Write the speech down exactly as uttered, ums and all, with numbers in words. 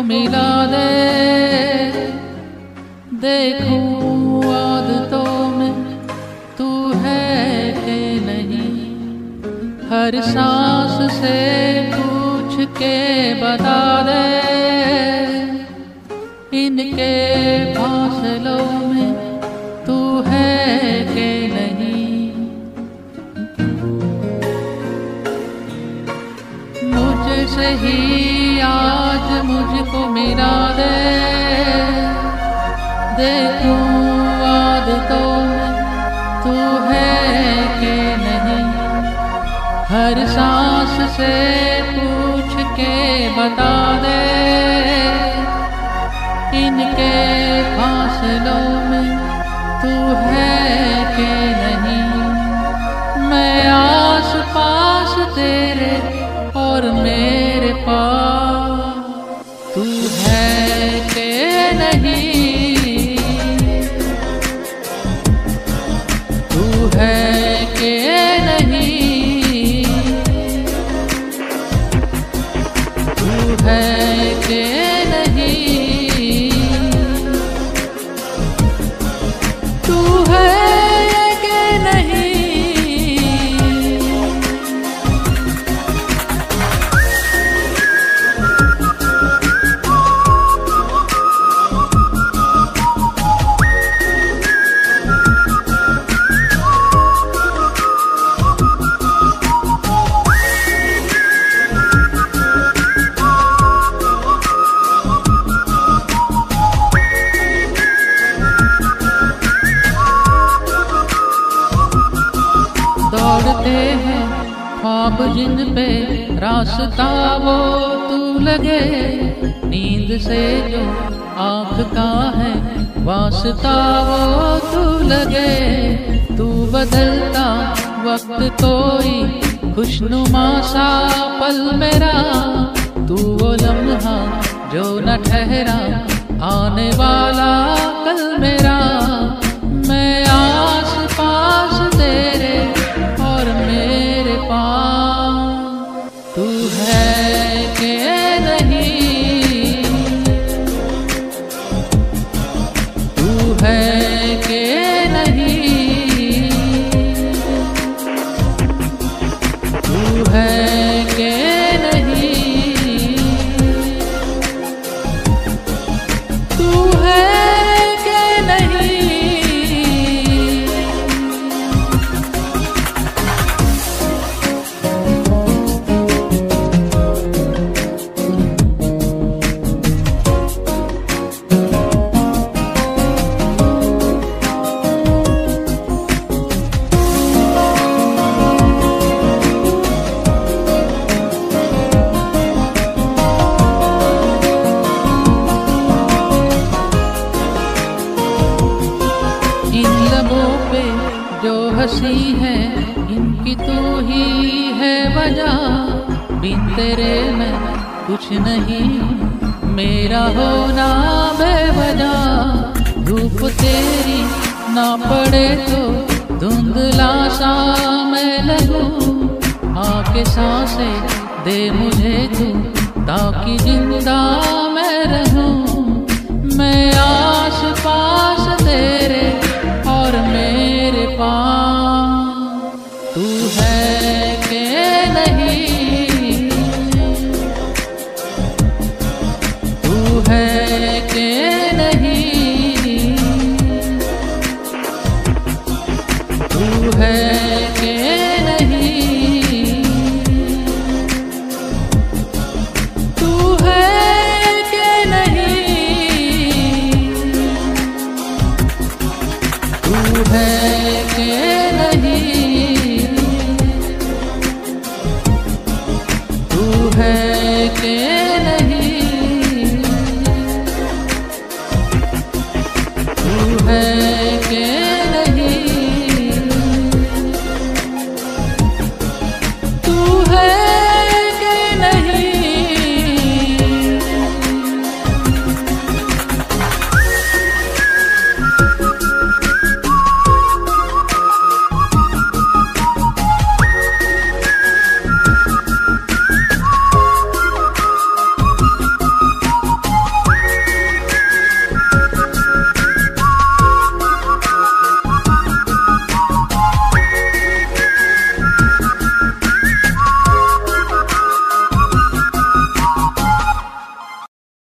मिला दे, देखूं आदतों में तू है कि नहीं। हर सांस से पूछ के बता दे, इनके फासलों में तू है कि नहीं। मुझसे ही आज मुझको मिला दे, देखूं आदतों में तू है कि नहीं। हर सांस से पूछ के बता दे, इनके फासलों में तू है कि नहीं। मैं आस पास तेरे और मेरे पास तू है कि नहीं। तू है कि नहीं। तू है कि नहीं। तू है कि नहीं। दौड़ते हैं ख्वाब जिन पे रास्ता वो तू लगे। नींद से जो आँख का है वास्ता वो तू लगे। तू बदलता वक्त कोई खुशनुमा सा पल मेरा। तू वो लम्हा जो न ठहरा आने वाला कल मेरा। मैं आस पास तेरे और मेरे पास तू है कि नहीं। तू है कि नहीं। तू है कि नहीं। तू है कि नहीं। इन लबों पे जो हंसी है इनकी तू ही है वजह। बिन तेरे मैं कुछ नहीं, मेरा होना बेवजह। धूप तेरी ना पड़े तो धुंधला सा मैं लगूं। आके सांसें दे मुझे तू ताकि जिंदा मैं रहूं।